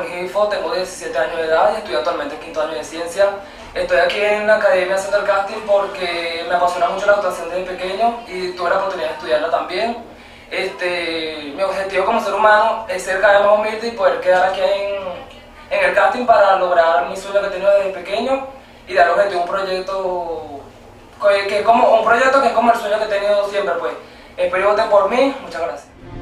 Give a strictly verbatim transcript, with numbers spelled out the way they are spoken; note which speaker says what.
Speaker 1: Gifo, tengo diecisiete años de edad y estoy actualmente en quinto año de ciencia. Estoy aquí en la academia haciendo el casting porque me apasiona mucho la actuación desde pequeño y tuve la oportunidad de estudiarla también. Este, mi objetivo como ser humano es ser cada vez más humilde y poder quedar aquí en, en el casting para lograr mi sueño que he tenido desde pequeño y dar objetivo a un proyecto que, que, como, un proyecto que es como el sueño que he tenido siempre. Pues. Espero que voten por mí. Muchas gracias.